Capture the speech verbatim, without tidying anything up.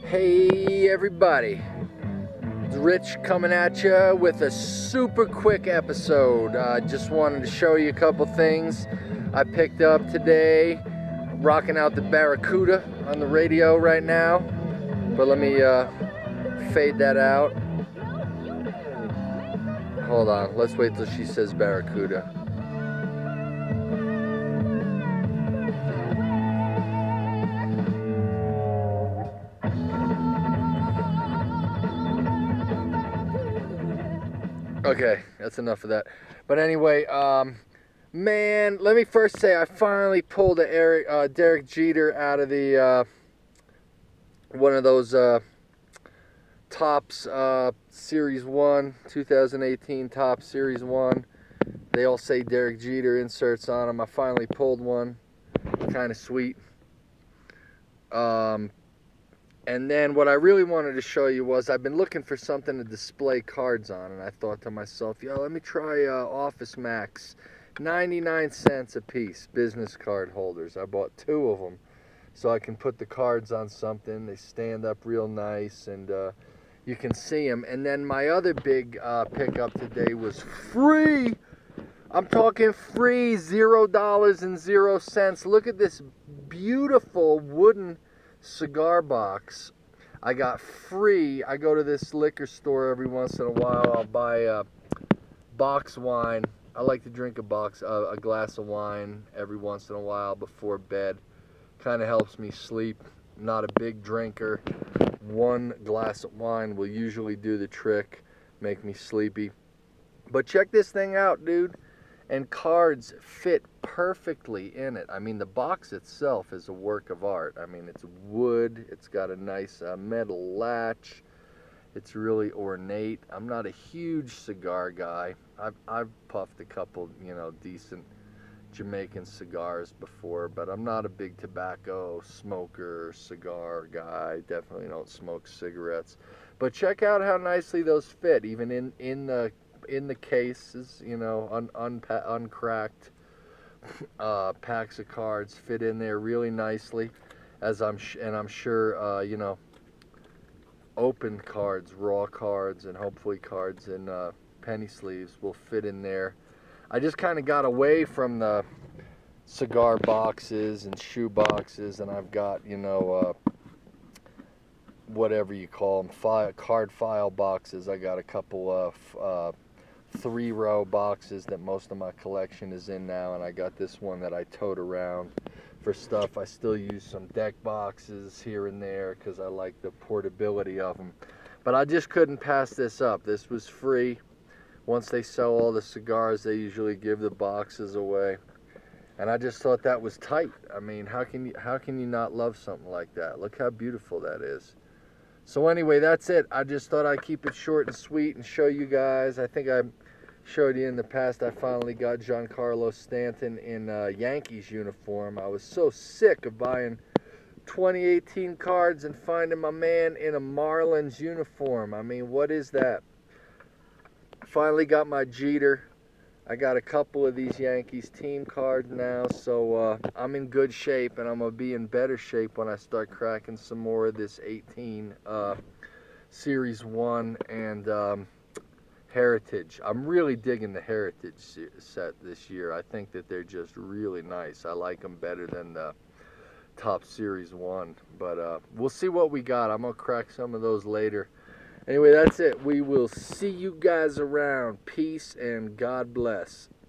Hey everybody, it's Rich coming at you with a super quick episode. I uh, just wanted to show you a couple things I picked up today. Rocking out the Barracuda on the radio right now, but let me uh, fade that out. Hold on, let's wait till she says Barracuda. Okay, that's enough of that. But anyway, um, man, let me first say I finally pulled a Eric, uh, Derek Jeter out of the uh, one of those uh, Topps uh, Series one, twenty eighteen Topps Series one. They all say Derek Jeter inserts on them. I finally pulled one. Kind of sweet. Um, And then what I really wanted to show you was I've been looking for something to display cards on, and I thought to myself, yo, let me try uh, Office Max, ninety-nine cents a piece, business card holders. I bought two of them so I can put the cards on something. They stand up real nice, and uh, you can see them. And then my other big uh, pickup today was free. I'm talking free, zero dollars and zero cents. Look at this beautiful wooden cigar box I got free. I go to this liquor store every once in a while. I'll buy a box wine. I like to drink a box uh, a glass of wine every once in a while before bed. Kind of helps me sleep. Not a big drinker. One glass of wine will usually do the trick, make me sleepy. But check this thing out, dude. And cards fit perfectly in it. I mean, the box itself is a work of art. I mean, it's wood. It's got a nice uh, metal latch. It's really ornate. I'm not a huge cigar guy. I've, I've puffed a couple, you know, decent Jamaican cigars before, but I'm not a big tobacco smoker, cigar guy. Definitely don't smoke cigarettes. But check out how nicely those fit, even in, in the in the cases, you know, un, unpa uncracked uh, packs of cards fit in there really nicely, as I'm sh and I'm sure uh, you know, open cards, raw cards, and hopefully cards in uh, penny sleeves will fit in there. I just kind of got away from the cigar boxes and shoe boxes, and I've got, you know, uh, whatever you call them, file, card file boxes. I got a couple of uh, three row boxes that most of my collection is in now, and I got this one that I tote around for stuff. I still use some deck boxes here and there because I like the portability of them, but I just couldn't pass this up. This was free. Once they sell all the cigars, they usually give the boxes away, and I just thought that was tight. I mean, how can you how can you not love something like that? Look how beautiful that is. So anyway, that's it. I just thought I'd keep it short and sweet and show you guys. I think I showed you in the past I finally got Giancarlo Stanton in uh, Yankees uniform. I was so sick of buying twenty eighteen cards and finding my man in a Marlins uniform. I mean, what is that? Finally got my Jeter. I got a couple of these Yankees team cards now, so uh, I'm in good shape, and I'm going to be in better shape when I start cracking some more of this eighteen uh, Series one and um, Heritage. I'm really digging the Heritage set this year. I think that they're just really nice. I like them better than the Topps Series one, but uh, we'll see what we got. I'm going to crack some of those later. Anyway, that's it. We will see you guys around. Peace and God bless.